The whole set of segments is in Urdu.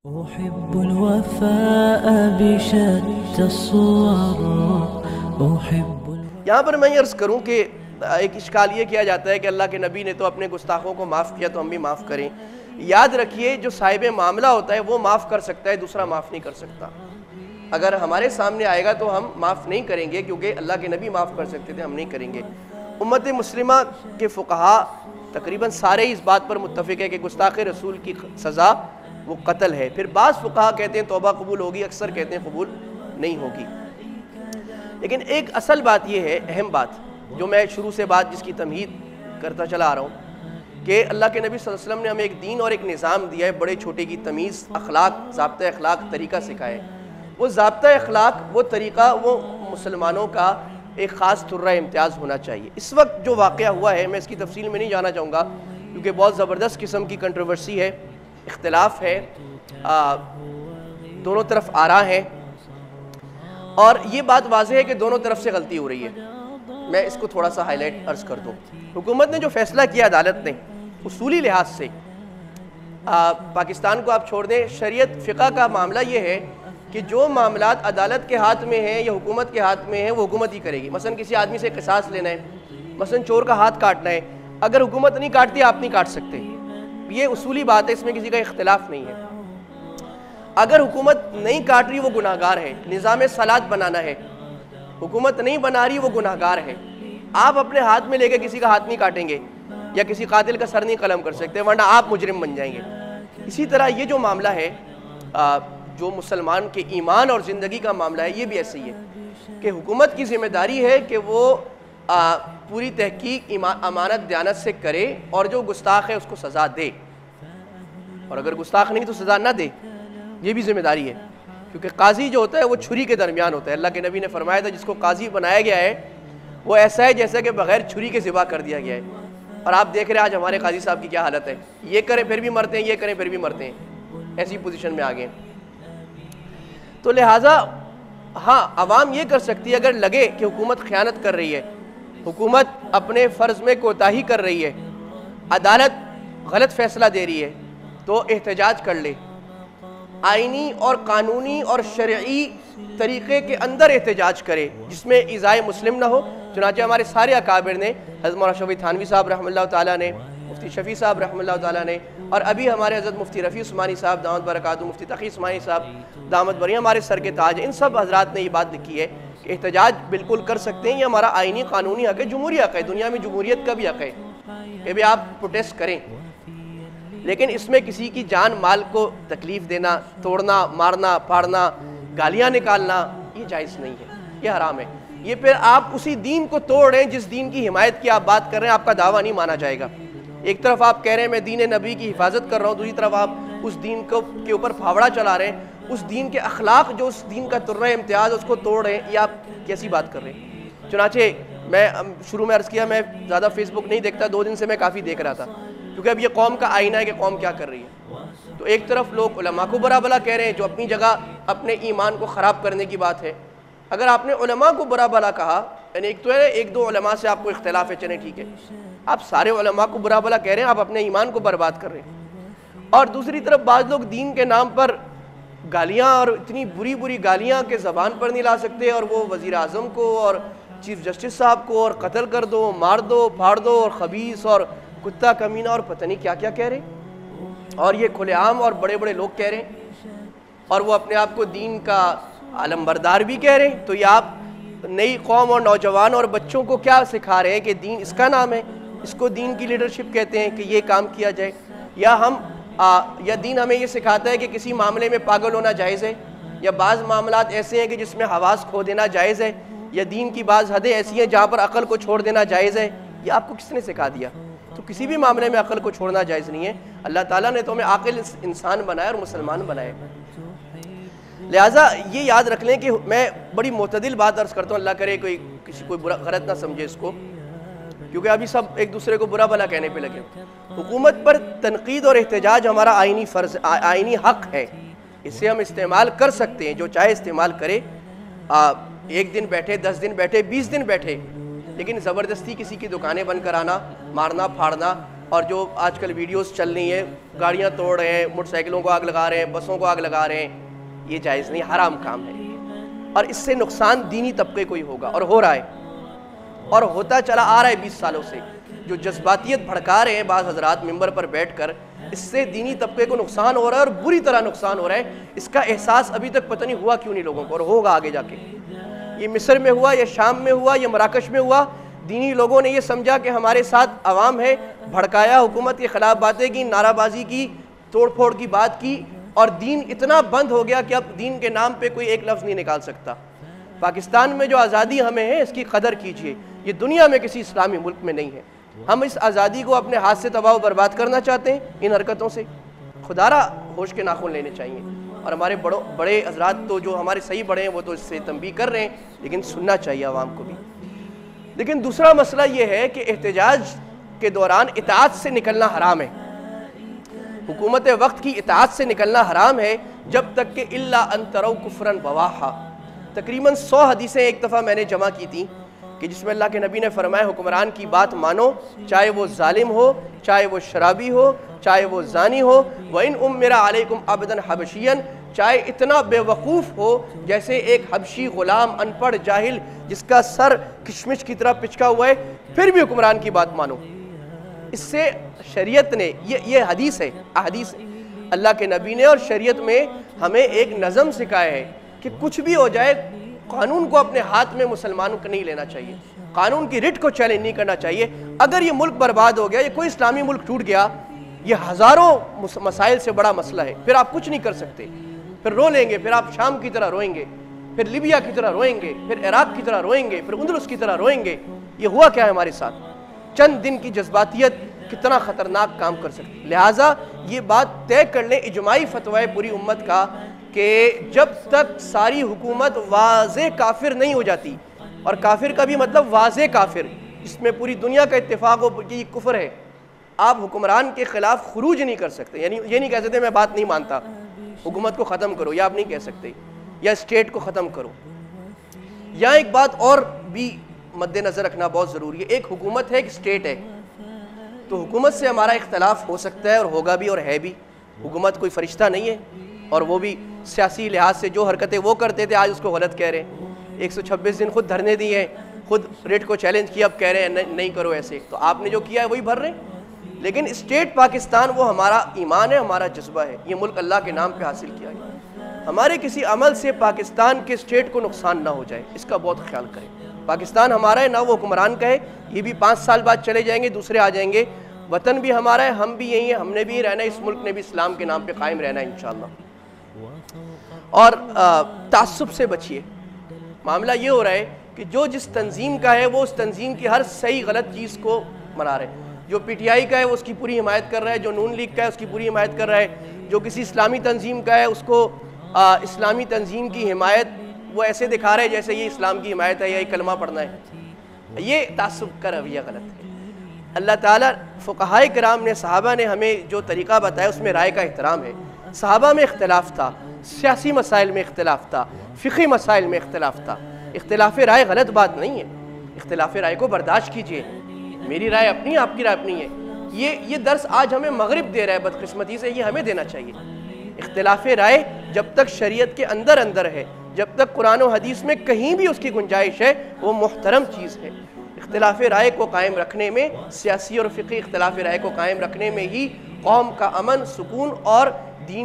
أحب الوفاء بشتى الصور یہاں پر میں یہ عرض کروں کہ ایک اشکال یہ کیا جاتا ہے کہ اللہ کے نبی نے تو اپنے گستاخوں کو معاف کیا تو ہم بھی معاف کریں. یاد رکھیے جو صاحب معاملہ ہوتا ہے وہ معاف کر سکتا ہے, دوسرا معاف نہیں کر سکتا. اگر ہمارے سامنے آئے گا تو ہم معاف نہیں کریں گے کیونکہ اللہ کے نبی معاف کر سکتے تھے, ہم نہیں کریں گے. امت مسلمہ کے فقہا تقریباً سارے اس بات پر متفق ہے کہ گستاخ رسول کی سزا وہ قتل ہے. پھر بعض فقہا کہتے ہیں توبہ قبول ہوگی, اکثر کہتے ہیں قبول نہیں ہوگی. لیکن ایک اصل بات یہ ہے, اہم بات جو میں شروع سے بات جس کی تمہید کرتا چلا آ رہا ہوں کہ اللہ کے نبی صلی اللہ علیہ وسلم نے ہمیں ایک دین اور ایک نظام دیا ہے, بڑے چھوٹے کی تمیز, اخلاق, ضابطہ اخلاق, طریقہ سکھائے. وہ ضابطہ اخلاق, وہ طریقہ, وہ مسلمانوں کا ایک خاص طرہ امتیاز ہونا چاہیے. اس وقت جو واقعہ ہوا ہے میں اس کی تفصیل میں نہیں جانا چاہوں گا کیونکہ بہت زبردست قسم کی کنٹروورسی ہے, اختلاف ہے, دونوں طرف آراء ہیں اور یہ بات واضح ہے کہ دونوں طرف سے غلطی ہو رہی ہے. میں اس کو تھوڑا سا ہائی لائٹ عرض کر دوں. حکومت نے جو فیصلہ کیا, عدالت نے اصولی لحاظ سے, پاکستان کو آپ چھوڑ دیں, شریعت فقہ کا معاملہ یہ ہے کہ جو معاملات عدالت کے ہاتھ میں ہیں یا حکومت کے ہاتھ میں ہیں وہ حکومت ہی کرے گی. مثلا کسی آدمی سے قصاص لینا ہے, مثلا چور کا ہاتھ کاٹنا ہے, اگر حکومت نہیں کاٹتی آپ نہیں کاٹ سکتے. یہ اصولی بات ہے, اس میں کسی کا اختلاف نہیں ہے. اگر حکومت نہیں کاٹ رہی وہ گناہگار ہے. نظام صلاۃ بنانا ہے, حکومت نہیں بنا رہی وہ گناہگار ہے. آپ اپنے ہاتھ میں لے کے کسی کا ہاتھ نہیں کاٹیں گے یا کسی قاتل کا سر نہیں قلم کر سکتے ورنہ آپ مجرم بن جائیں گے. اسی طرح یہ جو معاملہ ہے, جو مسلمان کے ایمان اور زندگی کا معاملہ ہے, یہ بھی ایسے ہی ہے کہ حکومت کی ذمہ داری ہے کہ وہ پوری تحقیق امانت دیانت سے کرے اور جو گستاخ ہے اس کو سزا دے, اور اگر گستاخ نہیں تو سزا نہ دے. یہ بھی ذمہ داری ہے کیونکہ قاضی جو ہوتا ہے وہ چھری کے درمیان ہوتا ہے. اللہ کے نبی نے فرمایا تھا جس کو قاضی بنایا گیا ہے وہ ایسا ہے جیسا کہ بغیر چھری کے ذبح کر دیا گیا ہے. اور آپ دیکھ رہے ہیں آج ہمارے قاضی صاحب کی کیا حالت ہے, یہ کریں پھر بھی مرتے ہیں, یہ کریں پھر بھی مرتے ہیں, ایسی پوزیشن میں آ گئے. تو لہٰذا ہاں عوام یہ کر سکتی ہے اگر لگے کہ حکومت خیانت کر رہی ہے, حکومت اپنے فرض میں کوتاہی کر رہی ہے, عدالت غلط فیصلہ دے رہی ہے, تو احتجاج کر لے. آئینی اور قانونی اور شرعی طریقے کے اندر احتجاج کرے جس میں ایذائے مسلم نہ ہو. چنانچہ ہمارے سارے اکابر نے, حضرت مولانا شفیع تھانوی صاحب رحمہ اللہ تعالیٰ نے, مفتی شفیع صاحب رحمہ اللہ تعالیٰ نے, اور ابھی ہمارے حضرت مفتی رفیع عثمانی صاحب دامت برکاتہ, مفتی تقی عثمانی صاحب دامت بری, ہمارے سر کے تاج, ان سب حضرات نے یہ بات لکھی ہے کہ احتجاج بالکل کر سکتے ہیں. یہ ہمارا آئینی قانونی حق ہے, جمہوری حق ہے, دنیا میں جمہوریت کا بھی حق ہے کہ بھی آپ پروٹیسٹ کریں. لیکن اس میں کسی کی جان مال کو تکلیف دینا, توڑنا, مارنا, پھاڑنا, گالیاں نکالنا, یہ جائز نہیں ہے, یہ حرام ہے. یہ پھر آپ اسی دین کو توڑ رہے ہیں جس دین کی حمایت کی آپ بات کر رہے ہیں, آپ کا دعویٰ نہیں مانا جائے گا. ایک طرف آپ کہہ رہے ہیں میں دین نبی کی حفاظت کر رہا ہوں, دوسری طرف آپ اس دین کے اوپر پھاوڑا چلا رہے ہیں, اس دین کے اخلاق جو اس دین کا طرہ امتیاز اس کو توڑ رہے ہیں. یہ آپ کیسی بات کر رہے ہیں؟ چنانچہ میں شروع میں عرض کیا میں زیادہ فیس بک نہیں دیکھتا, 2 دن سے میں کافی دیکھ رہا تھا کیونکہ اب یہ قوم کا آئینہ ہے کہ قوم کیا کر رہی ہے. تو ایک طرف لوگ علماء کو برا بلا کہہ رہے ہیں جو اپنی جگہ اپنے ایمان کو خراب کرنے کی بات ہے. اگر آپ نے علماء کو برا بلا کہا, یعنی ایک تو ہے 1-2 علماء سے آپ کو اختلاف ہے, چلیں ٹھیک ہے, آپ سارے علماء کو برا بلا کہہ رہے ہیں, آپ اپنے ایمان کو برباد کر رہے ہیں. اور دوسری طرف بعض لوگ دین کے نام پر گالیاں, اور اتنی بری بری گالیاں کہ زبان پر نہیں لا سکتے, اور وہ وزیر اعظم کو اور چیف جسٹس صاحب کو اور قتل کر دو, مار دو, پھاڑ دو, اور خبیث اور کتا کمینہ اور پتہ نہیں کیا کیا کہہ رہے ہیں. اور یہ کھلے عام اور بڑے بڑے لوگ کہہ رہے ہیں, اور وہ اپنے آپ کو دین کا علمبردار بھی کہہ رہے ہیں. تو یہ آپ نئی قوم اور نوجوان اور بچوں کو کیا سکھا رہے ہیں کہ دین اس کا نام ہے, اس کو دین کی لیڈرشپ کہتے ہیں کہ یہ کام کیا جائے, یا دین ہمیں یہ سکھاتا ہے کہ کسی معاملے میں پاگل ہونا جائز ہے, یا بعض معاملات ایسے ہیں کہ جس میں حواس کھو دینا جائز ہے, یا دین کی بعض حدیں ایسی ہیں جہاں پر عقل کو چھوڑ دینا جائز ہے. یہ آپ کو کس نے سکھا دیا؟ تو کسی بھی معاملے میں عقل کو چھوڑنا جائز نہیں ہے. اللہ تعالیٰ نے تو ہمیں عاقل انسان بنایا اور مسلمان بنائے. لہٰذا یہ یاد رکھ لیں کہ میں بڑی معتدل بات عرض کرتا ہوں, اللہ کرے کوئی برا غلط نہ سمجھے اس کو, کیونکہ ابھی سب ایک دوسرے کو برا بھلا کہنے پہ لگے. حکومت پر تنقید اور احتجاج ہمارا آئینی فرض, آئینی حق ہے, اسے ہم استعمال کر سکتے ہیں, جو چاہے استعمال کرے. 1 دن بیٹھے, 10 دن بیٹھے, 20 دن بیٹھے, لیکن زبردستی کسی کی دکانیں بند کرانا, مارنا, پھاڑنا, اور جو آج کل ویڈیوز چل رہی ہیں، گاڑیاں توڑ رہے ہیں، موٹر سائیکلوں کو آگ لگا رہے ہیں، بسوں کو آگ لگا رہے ہیں، یہ جائز نہیں، حرام کام ہے، اور اس سے نقصان دینی طبقے کو ہی ہوگا، اور ہو رہا ہے اور ہوتا چلا آ رہا ہے 20 سالوں سے۔ جو جذباتیت بھڑکا رہے ہیں بعض حضرات ممبر پر بیٹھ کر، اس سے دینی طبقے کو نقصان ہو رہا ہے، اور بری طرح نقصان ہو رہا ہے۔ اس کا احساس ابھی تک پتہ نہیں ہوا کیوں نہیں لوگوں کو، اور ہوگا آگے جا کے۔ یہ مصر میں ہوا، یا شام میں ہوا، یا مراکش میں ہوا، دینی لوگوں نے یہ سمجھا کہ ہمارے ساتھ عوام ہے، بھڑکایا، حکومت کے خلاف باتیں کی، نعرہ بازی کی، توڑ پھوڑ کی بات کی، اور دین اتنا بند ہو گیا کہ اب دین کے نام پہ کوئی ایک لفظ نہیں نکال سکتا۔ پاکستان میں جو آزادی ہمیں ہے، اس کی قدر کیجئے، یہ دنیا میں کسی اسلامی ملک میں نہیں ہے۔ ہم اس آزادی کو اپنے ہاتھ سے تباہ و برباد کرنا چاہتے ہیں ان حرکتوں سے، خدا را ہوش کے ناخن لینے چاہیے۔ اور ہمارے بڑے حضرات تو جو ہمارے صحیح بڑے ہیں وہ تو اس سے تنبیہ کر رہے ہیں، لیکن سننا چاہیے عوام کو بھی۔ لیکن دوسرا مسئلہ یہ ہے کہ احتجاج کے دوران اطاعت سے نکلنا حرام ہے، حکومت وقت کی اطاعت سے نکلنا حرام ہے، جب تک کہ الا ان تروا کفرا بواحا۔ تقریباً 100 حدیثیں ایک دفعہ میں نے جمع کی تھیں کہ جس میں اللہ کے نبی نے فرمایا حکمران کی بات مانو، چاہے وہ ظالم ہو، چاہے وہ شرابی ہو، چاہے وہ زانی ہو، وَإِنْ أُمِّرَ عَلَيْكُمْ عَبْدًا حَبَشِيًّا، چاہے اتنا بے وقوف ہو جیسے ایک حبشی غلام، ان پڑھ جاہل، جس کا سر کشمش کی طرح پچکا ہوا ہے، پھر بھی حکمران کی بات مانو۔ اس سے شریعت نے یہ حدیث ہے، احادیث اللہ کے نبی نے اور شریعت میں ہمیں ایک نظم سکھایا ہے کہ کچھ بھی ہو جائے قانون کو اپنے ہاتھ میں مسلمانوں کو نہیں لینا چاہیے، قانون کی رٹ کو چیلنج نہیں کرنا چاہیے۔ اگر یہ ملک برباد ہو گیا، یہ کوئی اسلامی ملک ٹوٹ گیا، یہ ہزاروں مسائل سے بڑا مسئلہ ہے، پھر آپ کچھ نہیں کر سکتے، پھر رو لیں گے، پھر آپ شام کی طرح روئیں گے، پھر لیبیا کی طرح روئیں گے، پھر عراق کی طرح روئیں گے، پھر اندلس کی طرح روئیں گے۔ یہ ہوا کیا ہے ہمارے ساتھ؟ چند دن کی جذباتیت کتنا خطرناک کام کر سکتی۔ لہٰذا یہ بات طے کر لیں، اجماعی فتوی پوری امت کا، کہ جب تک ساری حکومت واضح کافر نہیں ہو جاتی، اور کافر کا بھی مطلب واضح کافر، اس میں پوری دنیا کا اتفاق ہو کہ یہ کفر ہے، آپ حکمران کے خلاف خروج نہیں کر سکتے۔ یعنی یہ نہیں کہہ سکتے میں بات نہیں مانتا، حکومت کو ختم کرو، یا آپ نہیں کہہ سکتے، یا اسٹیٹ کو ختم کرو۔ یہاں ایک بات اور بھی مد نظر رکھنا بہت ضروری ہے، ایک حکومت ہے، ایک اسٹیٹ ہے، تو حکومت سے ہمارا اختلاف ہو سکتا ہے اور ہوگا بھی اور ہے بھی۔ حکومت کوئی فرشتہ نہیں ہے، اور وہ بھی سیاسی لحاظ سے جو حرکتیں وہ کرتے تھے آج اس کو غلط کہہ رہے ہیں۔ 126 دن خود دھرنے دیے ہیں، خود ریٹ کو چیلنج کیا، اب کہہ رہے ہیں نہیں کرو ایسے، تو آپ نے جو کیا ہے وہی بھر رہے ہیں۔ لیکن اسٹیٹ پاکستان وہ ہمارا ایمان ہے، ہمارا جذبہ ہے، یہ ملک اللہ کے نام پہ حاصل کیا گیا۔ ہمارے کسی عمل سے پاکستان کے اسٹیٹ کو نقصان نہ ہو جائے، اس کا بہت خیال کریں۔ پاکستان ہمارا ہے، نہ وہ حکمران کا ہے، یہ بھی 5 سال بعد چلے جائیں گے، دوسرے آ جائیں گے۔ وطن بھی ہمارا ہے، ہم بھی یہی ہیں، ہم نے بھی رہنا ہے، اس ملک نے بھی اسلام کے نام پہ قائم رہنا ہے انشاءاللہ۔ اور تعصب سے بچیے۔ معاملہ یہ ہو رہا ہے کہ جو جس تنظیم کا ہے وہ اس تنظیم کی ہر صحیح غلط چیز کو منا رہے ہیں۔ جو پی ٹی آئی کا ہے وہ اس کی پوری حمایت کر رہا ہے، جو نون لیگ کا ہے اس کی پوری حمایت کر رہا ہے، جو کسی اسلامی تنظیم کا ہے اس کو اسلامی تنظیم کی حمایت وہ ایسے دکھا رہے ہیں جیسے یہ اسلام کی حمایت ہے یا یہ کلمہ پڑھنا ہے۔ یہ تعصب کا رویہ غلط ہے۔ اللہ تعالیٰ فقہائے کرام نے، صحابہ نے ہمیں جو طریقہ بتایا اس میں رائے کا احترام ہے۔ صحابہ میں اختلاف تھا، سیاسی مسائل میں اختلاف تھا، فقہی مسائل میں اختلاف تھا۔ اختلاف رائے غلط بات نہیں ہے، اختلاف رائے کو برداشت کیجئے، میری رائے اپنی ہے، آپ کی رائے اپنی ہے۔ یہ درس آج ہمیں مغرب دے رہا ہے بدقسمتی سے، یہ ہمیں دینا چاہیے۔ اختلاف رائے جب تک شریعت کے اندر ہے، جب تک قرآن و حدیث میں کہیں بھی اس کی گنجائش ہے، وہ محترم چیز ہے۔ اختلاف رائے کو قائم رکھنے میں، سیاسی اور فقہی اختلاف رائے کو قائم رکھنے میں ہی قوم کا امن، سکون اور دین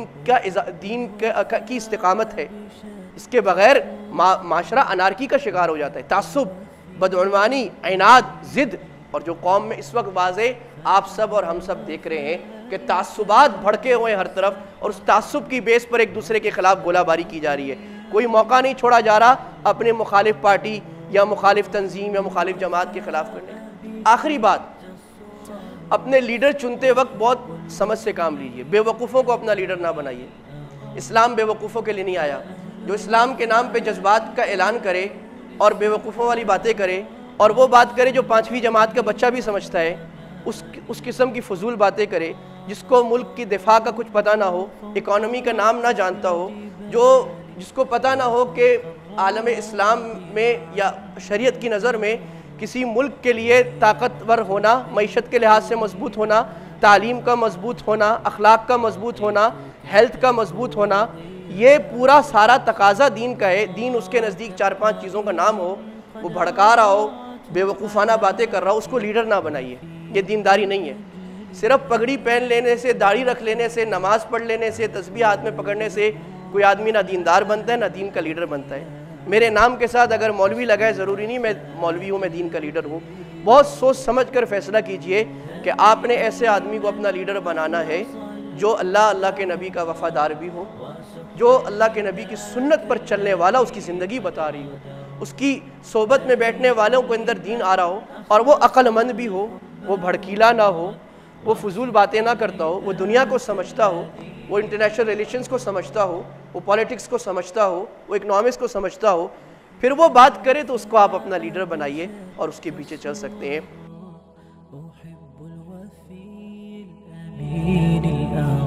کی استقامت ہے۔ اس کے بغیر معاشرہ انارکی کا شکار ہو جاتا ہے۔ تعصب، بدعنوانی، عناد، ضد، اور جو قوم میں اس وقت واضح آپ سب اور ہم سب دیکھ رہے ہیں کہ تعصبات بھڑکے ہوئے ہر طرف، اور اس تعصب کی بیس پر ایک دوسرے کے خلاف گولہ باری کی جا رہی ہے۔ کوئی موقع نہیں چھوڑا جا رہا اپنے مخالف پارٹی یا مخالف تنظیم یا مخالف جماعت کے خلاف کرنے کا۔ آخری بات، اپنے لیڈر چنتے وقت بہت سمجھ سے کام لیجئے، بے وقوفوں کو اپنا لیڈر نہ بنائیے۔ اسلام بے وقوفوں کے لیے نہیں آیا۔ جو اسلام کے نام پہ جذبات کا اعلان کرے اور بے وقوفوں والی باتیں کرے، اور وہ بات کرے جو 5ویں جماعت کا بچہ بھی سمجھتا ہے، اس قسم کی فضول باتیں کرے، جس کو ملک کی دفاع کا کچھ پتہ نہ ہو، اکانومی کا نام نہ جانتا ہو، جس کو پتہ نہ ہو کہ عالم اسلام میں یا شریعت کی نظر میں کسی ملک کے لیے طاقتور ہونا، معیشت کے لحاظ سے مضبوط ہونا، تعلیم کا مضبوط ہونا، اخلاق کا مضبوط ہونا، ہیلتھ کا مضبوط ہونا، یہ پورا سارا تقاضا دین کا ہے۔ دین اس کے نزدیک 4-5 چیزوں کا نام ہو، وہ بھڑکا رہا ہو، بے وقوفانہ باتیں کر رہا ہو، اس کو لیڈر نہ بنائیے۔ یہ دینداری نہیں ہے۔ صرف پگڑی پہن لینے سے، داڑھی رکھ لینے سے، نماز پڑھ لینے سے، تسبیح ہاتھ میں پکڑنے سے کوئی آدمی نہ دیندار بنتا ہے نہ دین کا لیڈر بنتا ہے۔ میرے نام کے ساتھ اگر مولوی لگا ہے، ضروری نہیں میں مولوی ہوں، میں دین کا لیڈر ہوں۔ بہت سوچ سمجھ کر فیصلہ کیجئے کہ آپ نے ایسے آدمی کو اپنا لیڈر بنانا ہے جو اللہ کے نبی کا وفادار بھی ہو، جو اللہ کے نبی کی سنت پر چلنے والا اس کی زندگی بتا رہی ہو، اس کی صحبت میں بیٹھنے والوں کو اندر دین آ رہا ہو، اور وہ عقل مند بھی ہو، وہ بھڑکیلا نہ ہو، وہ فضول باتیں نہ کرتا ہو، وہ دنیا کو سمجھتا ہو، وہ انٹرنیشنل ریلیشنز کو سمجھتا ہو، وہ پالیٹکس کو سمجھتا ہو، وہ اکنامکس کو سمجھتا ہو، پھر وہ بات کرے تو اس کو آپ اپنا لیڈر بنائیے اور اس کے پیچھے چل سکتے ہیں۔